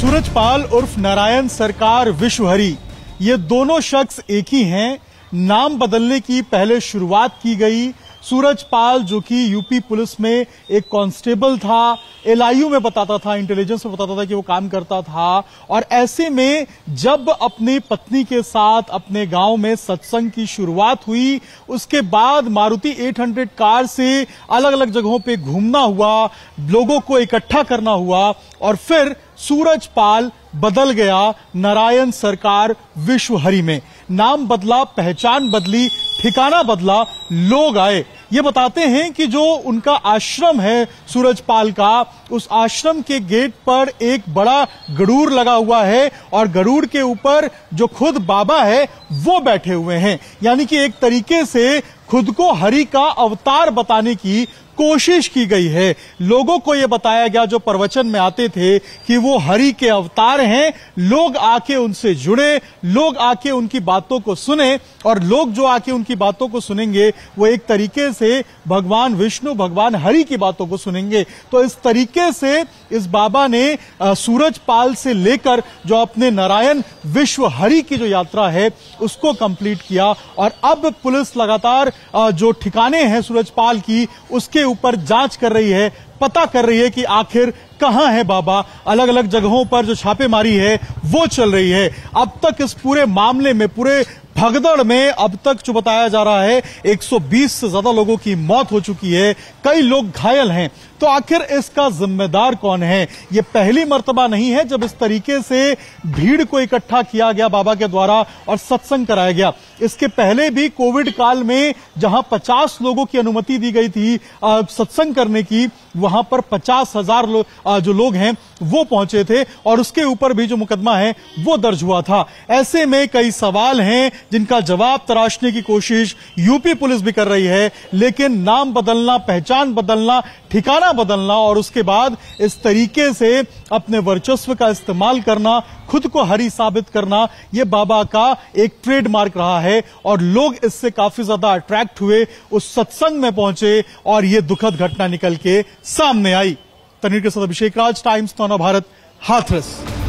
सूरजपाल उर्फ नारायण सरकार विश्वहरी, ये दोनों शख्स एक ही हैं। नाम बदलने की पहले शुरुआत की गई। सूरजपाल जो कि यूपी पुलिस में एक कांस्टेबल था, एलआईयू में बताता था, इंटेलिजेंस में बताता था कि वो काम करता था। और ऐसे में जब अपनी पत्नी के साथ अपने गांव में सत्संग की शुरुआत हुई, उसके बाद मारुति 800 कार से अलग अलग जगहों पे घूमना हुआ, लोगों को इकट्ठा करना हुआ और फिर सूरजपाल बदल गया नारायण सरकार विश्वहरी में। नाम बदला, पहचान बदली, ठिकाना बदला, लोग आए। ये बताते हैं कि जो उनका आश्रम है सूरजपाल का, उस आश्रम के गेट पर एक बड़ा गरुड़ लगा हुआ है और गरुड़ के ऊपर जो खुद बाबा है वो बैठे हुए हैं। यानी कि एक तरीके से खुद को हरि का अवतार बताने की कोशिश की गई है। लोगों को यह बताया गया जो प्रवचन में आते थे कि वो हरि के अवतार हैं। लोग आके उनसे जुड़े, लोग आके उनकी बातों को सुने और लोग जो आके उनकी बातों को सुनेंगे वो एक तरीके से भगवान विष्णु, भगवान हरि की बातों को सुनेंगे। तो इस तरीके से इस बाबा ने सूरजपाल से लेकर जो अपने नारायण विश्वहरी की जो यात्रा है उसको कंप्लीट किया। और अब पुलिस लगातार जो ठिकाने हैं सूरजपाल की उसके ऊपर जांच कर रही है, पता कर रही है कि आखिर कहां है बाबा। अलग अलग जगहों पर जो छापेमारी है वो चल रही है। अब तक इस पूरे मामले में, पूरे भगदड़ में अब तक जो बताया जा रहा है 120 से ज्यादा लोगों की मौत हो चुकी है, कई लोग घायल हैं। तो आखिर इसका जिम्मेदार कौन है? ये पहली मर्तबा नहीं है जब इस तरीके से भीड़ को इकट्ठा किया गया बाबा के द्वारा और सत्संग कराया गया। इसके पहले भी कोविड काल में जहां 50 लोगों की अनुमति दी गई थी सत्संग करने की, वहां पर 50,000 जो लोग हैं वो पहुंचे थे और उसके ऊपर भी जो मुकदमा है वो दर्ज हुआ था। ऐसे में कई सवाल हैं जिनका जवाब तराशने की कोशिश यूपी पुलिस भी कर रही है। लेकिन नाम बदलना, पहचान बदलना, ठिकाना बदलना और उसके बाद इस तरीके से अपने वर्चस्व का इस्तेमाल करना, खुद को हरि साबित करना, यह बाबा का एक ट्रेडमार्क रहा है। और लोग इससे काफी ज्यादा अट्रैक्ट हुए, उस सत्संग में पहुंचे और यह दुखद घटना निकल के सामने आई। तनवीर के साथ अभिषेक राज, टाइम्स नव भारत, हाथरस।